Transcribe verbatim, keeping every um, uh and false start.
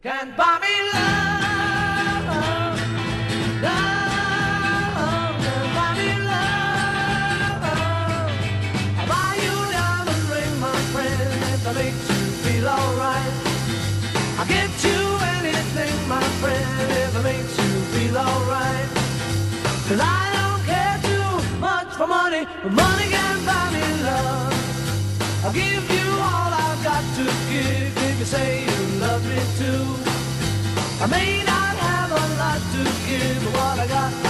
Can't buy me love, love, can't buy me love. I'll buy you a diamond ring, my friend, if that makes you feel alright. I'll get you anything, my friend, if it makes you feel alright. Cause I don't care too much for money, but money can't buy me love. I'll give you all I've got to give if you say you love me too. I may not have a lot to give, but what I got